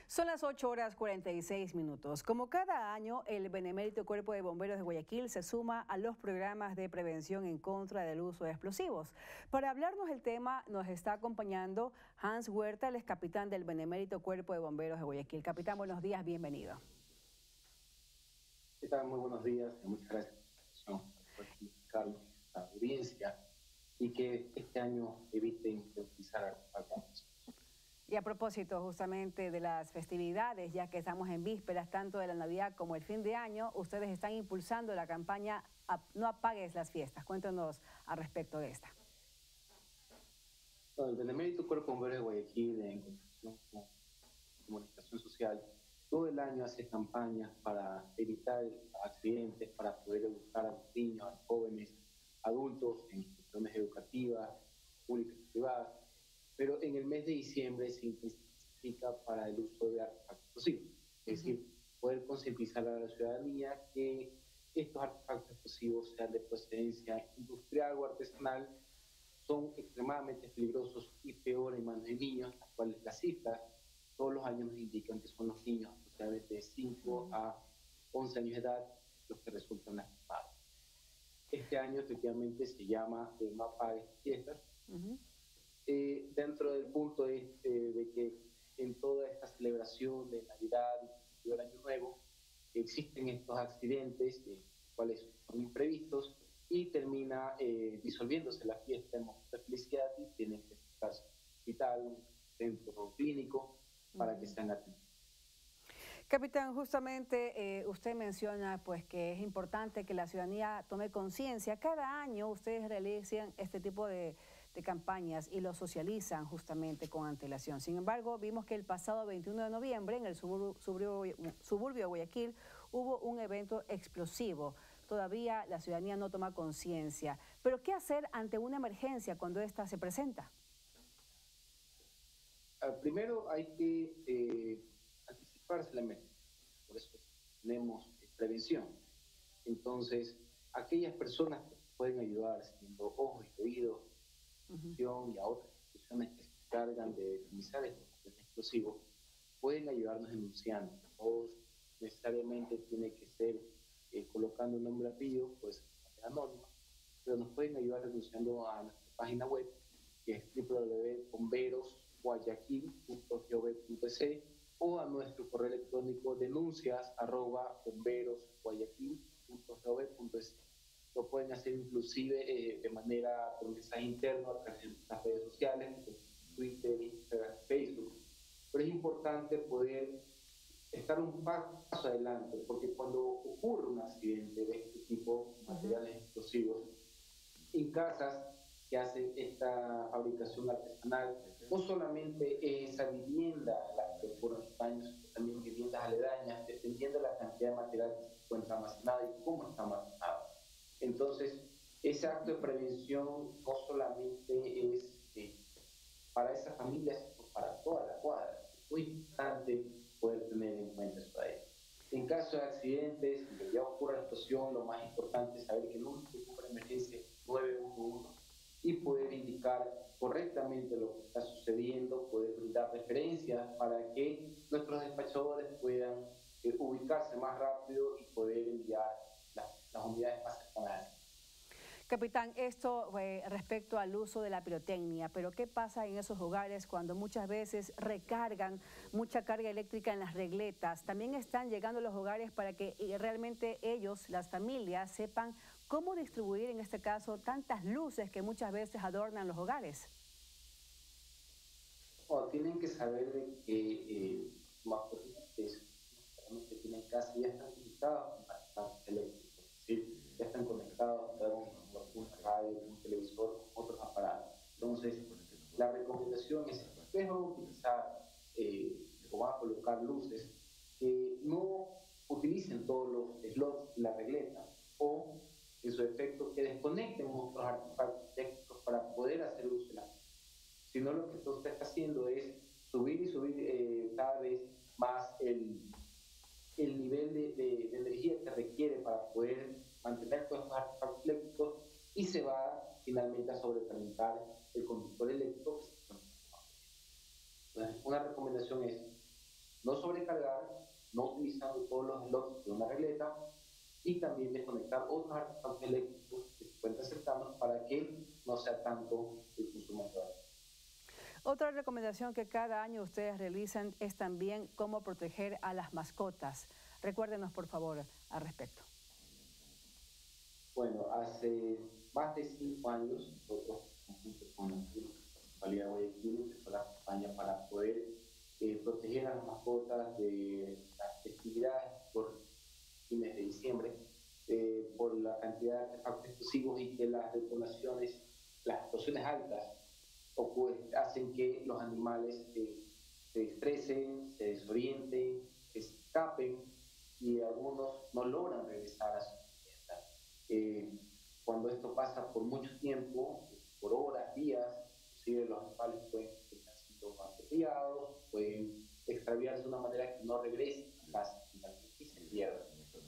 Son las 8:46. Como cada año, el Benemérito Cuerpo de Bomberos de Guayaquil se suma a los programas de prevención en contra del uso de explosivos. Para hablarnos del tema, nos está acompañando Hans Huerta, el capitán del Benemérito Cuerpo de Bomberos de Guayaquil. Capitán, buenos días, bienvenido. ¿Qué tal? Muy buenos días. Muchas gracias por Carlos, a la audiencia, y que este año eviten utilizar artefactos. Y a propósito justamente de las festividades, ya que estamos en vísperas tanto de la Navidad como el fin de año, ustedes están impulsando la campaña No apagues las fiestas. Cuéntanos al respecto de esta. Bueno, el Benemérito Cuerpo de Bomberos de Guayaquil, en comunicación con comunicación social, todo el año hace campañas para evitar accidentes, para poder educar a los niños, a los jóvenes, adultos en instituciones educativas, públicas y privadas. Pero en el mes de diciembre se intensifica para el uso de artefactos explosivos. Es decir, poder concientizar a la ciudadanía que estos artefactos explosivos, sean de procedencia industrial o artesanal, son extremadamente peligrosos y peor en manos de niños, las cuales las cifras todos los años nos indican que son los niños aproximadamente de 5 a 11 años de edad los que resultan lastimados. Este año efectivamente se llama No apagues fiestas. Dentro del punto de que en toda esta celebración de Navidad y del Año Nuevo existen estos accidentes, cuales son imprevistos, y termina disolviéndose la fiesta en momentos de felicidad y tienen que estarse en un hospital, un centro clínico, para que sean atendidos. Capitán, justamente usted menciona pues que es importante que la ciudadanía tome conciencia. Cada año ustedes realizan este tipo de campañas y lo socializan justamente con antelación. Sin embargo, vimos que el pasado 21 de noviembre en el suburbio de Guayaquil hubo un evento explosivo. Todavía la ciudadanía no toma conciencia. Pero ¿qué hacer ante una emergencia cuando ésta se presenta? Primero hay que anticiparse la emergencia, por eso tenemos prevención. Entonces, aquellas personas que pueden ayudar siendo ojos y oídos, y a otras instituciones que se encargan de decomisar estos explosivos, pueden ayudarnos denunciando. No necesariamente tiene que ser colocando un nombre apellido, pues anónima, pero nos pueden ayudar denunciando a nuestra página web, que es www.bomberosguayaquil.gov.es, o a nuestro correo electrónico denuncias@bomberosguayaquil.gov.es. Lo pueden hacer inclusive de manera por mensaje interno a través de las redes sociales, Twitter, Instagram, Facebook. Pero es importante poder estar un paso adelante, porque cuando ocurre un accidente de este tipo, materiales explosivos, en casas que hacen esta fabricación artesanal, no solamente esa vivienda la que ocurren los daños, sino también viviendas aledañas, dependiendo de la cantidad de material que se encuentra almacenado y cómo está almacenado. Entonces, ese acto de prevención no solamente es para esas familias, sino para toda la cuadra. Es muy importante poder tener en cuenta eso ahí. En caso de accidentes, que ya ocurra la explosión, lo más importante es saber que el único que ocurre emergencia es 911 y poder indicar correctamente lo que está sucediendo, poder brindar referencias para que nuestros despachadores puedan ubicarse más rápido y poder enviar las unidades más cercanas. Capitán, esto respecto al uso de la pirotecnia, pero ¿qué pasa en esos hogares cuando muchas veces recargan mucha carga eléctrica en las regletas? También están llegando a los hogares para que realmente ellos, las familias, sepan cómo distribuir en este caso tantas luces que muchas veces adornan los hogares. Tienen que saber de que más que tienen casa ya están conectados con artefactos eléctricos, ¿sí? Ya están conectados con una radio, un televisor, otros aparatos. Entonces, la recomendación es que ustedes van a utilizar o van a colocar luces, que no utilicen todos los slots de la regleta, o en su defecto que desconecten otros artefactos eléctricos para poder hacer uso de la luz. Sino lo que usted está haciendo es subir y subir cada vez más el nivel de energía que requiere para poder mantener todos los artefactos eléctricos, y se va finalmente a sobrecalentar el conductor eléctrico. Entonces, una recomendación es no los slots de una regleta y también desconectar otros artefactos eléctricos que se encuentran cercanos para que no sea tanto el consumo de agua. Otra recomendación que cada año ustedes realizan es también cómo proteger a las mascotas. Recuérdenos, por favor, al respecto. Bueno, hace más de 5 años, nosotros, junto con la Municipalidad de Guayaquil, empezó la campaña para poder proteger a las mascotas de las festividades por fines de diciembre, por la cantidad de artefactos explosivos y que las detonaciones, las explosiones altas, hacen que los animales se estresen, se desorienten, se escapen y algunos no logran regresar a su vivienda. Cuando esto pasa por mucho tiempo, por horas, días, inclusive los animales pueden estar siendo atropellados, pueden extraviarse de una manera que no regresen a casa y se pierdan.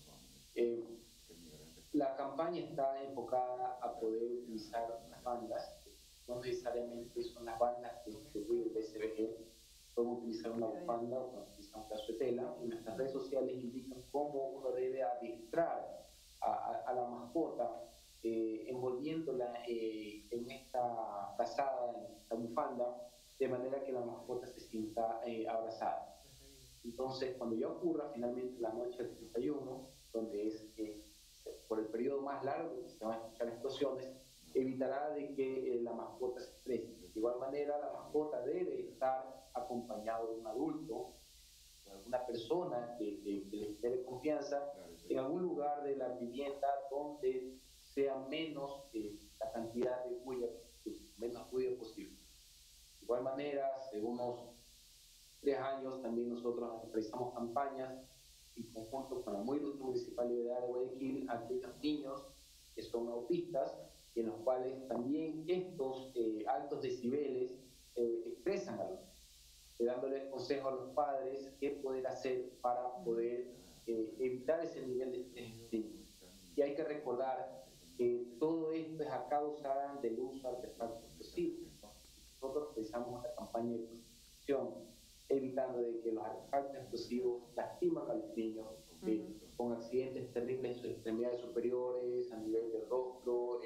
La campaña está enfocada a poder utilizar las bandas. No necesariamente son las bandas que distribuye el BCBG, pueden utilizar una bufanda o pueden utilizar un pedazo de tela. En nuestras redes sociales indican cómo uno debe adiestrar a la mascota, envolviéndola en esta frazada, en esta bufanda, de manera que la mascota se sienta abrazada. Entonces, cuando ya ocurra finalmente la noche del 31, donde es por el periodo más largo que se van a escuchar explosiones, evitará de que la mascota se estrese. De igual manera, la mascota debe estar acompañado de un adulto, de alguna persona que les dé confianza, en algún lugar de la vivienda donde sea menos la cantidad de bulla, menos ruido posible. De igual manera, hace unos 3 años también nosotros realizamos campañas en conjunto con la Municipalidad de Guayaquil a aquellos niños que son autistas, en los cuales también estos altos decibeles expresan a los dándoles consejo a los padres qué poder hacer para poder evitar ese nivel de estrés. Y hay que recordar que todo esto es a causa del uso de artefactos explosivos. Nosotros realizamos una campaña de protección, evitando de que los artefactos explosivos lastiman a los niños con accidentes terribles en sus extremidades superiores, a nivel del rostro,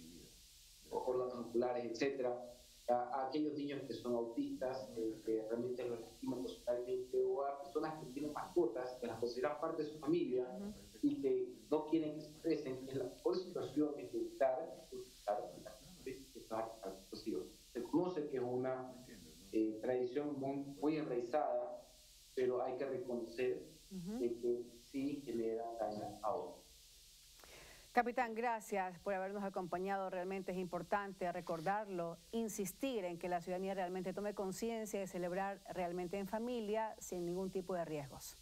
órganos oculares, etc. A aquellos niños que son autistas, que realmente los lastiman emocionalmente, o a personas que tienen mascotas, que las consideran parte de su familia y que no quieren que se expresen, es la mejor situación es evitar estos artefactos explosivos. Se conoce que es una tradición muy enraizada, pero hay que reconocer de que sí genera daño a otros. Capitán, gracias por habernos acompañado. Realmente es importante recordarlo, insistir en que la ciudadanía realmente tome conciencia de celebrar realmente en familia sin ningún tipo de riesgos.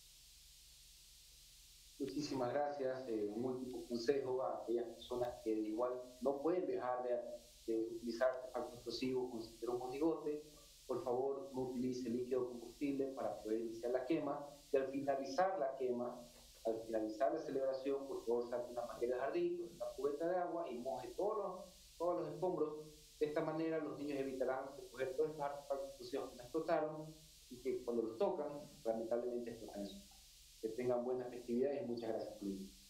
Muchísimas gracias. Un último consejo a aquellas personas que igual no pueden dejar de utilizar artefactos explosivos, como un monigote. Por favor, no utilice líquido combustible para poder iniciar la quema. Y al finalizar la quema, al finalizar la celebración, por favor, saque una manguera de jardín, una cubeta de agua y moje todos los escombros. De esta manera, los niños evitarán recoger todos estos artefactos explosivos que no explotaron y que cuando los tocan, lamentablemente explotan en sus manos. Que tengan buenas festividades y muchas gracias por